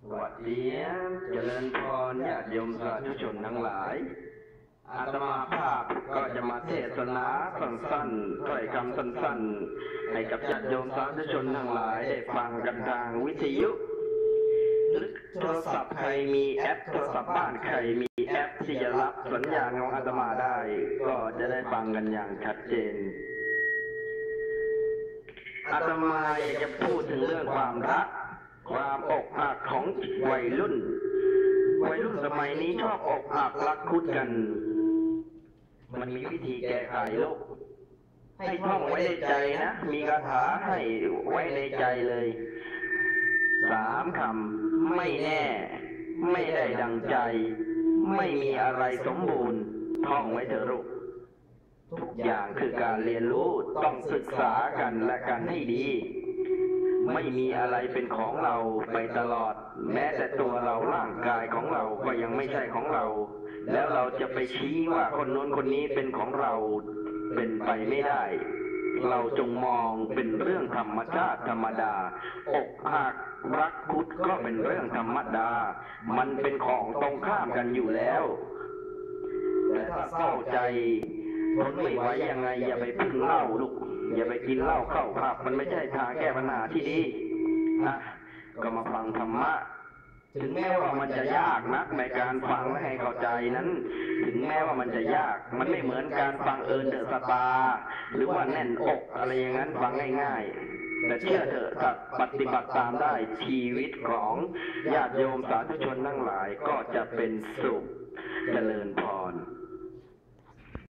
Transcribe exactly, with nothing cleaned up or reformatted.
วัสดีเจริญพรญาติโยมสาธุชนทั้งหลายอาตมาภาพก็จะมาเทศนาสั้นๆถ้อยคำสั้นๆให้กับญาติโยมสาธุชนทั้งหลายได้ฟังกันทางวิทยุหรือโทรศัพท์ใครมีแอปโทรศัพท์บ้านใครมีแอปที่จะรับสัญญาณของอาตมาได้ก็จะได้ฟังกันอย่างชัดเจนอาตมาอยากจะพูดถึงเรื่องความรักความอกหักของวัยรุ่นวัยรุ่นสมัยนี้ชอบอกหักรักคุดกันมันมีวิธีแก้ไขโลกให้ท่องไว้ในใจนะมีคาถาให้ไว้ในใจเลยสามคำไม่แน่ไม่ได้ดังใจไม่มีอะไรสมบูรณ์ท่องไว้เถอะลูกทุกอย่างคือการเรียนรู้ต้องศึกษากันและกันให้ดีไม่มีอะไรเป็นของเราไปตลอดแม้แต่ตัวเราร่างกายของเราก็ยังไม่ใช่ของเราแล้วเราจะไปชี้ว่าคนโน้นคนนี้เป็นของเราเป็นไปไม่ได้เราจงมองเป็นเรื่องธรรมชาติธรรมดาอกหักรักคุดก็เป็นเรื่องธรรมดามันเป็นของตรงข้ามกันอยู่แล้วแต่ถ้าเศร้าใจทนไม่ไหวยังไงอย่าไปพึ่งเหล้าลูกอย่าไปกินเหล้าเข้าผับมันไม่ใช่ทางแก้ปัญหาที่ดีนะก็มาฟังธรรมะถึงแม้ว่ามันจะยากนักในการฟังและให้เข้าใจนั้นถึงแม้ว่ามันจะยากมันไม่เหมือนการฟังเอิญเดอะสตาร์หรือว่าแน่นอกอะไรอย่างนั้นฟังง่ายๆแต่เชื่อเถอะถ้าปฏิบัติตามได้ชีวิตของญาติโยมสาธุชนทั้งหลายก็จะเป็นสุขเจริญพร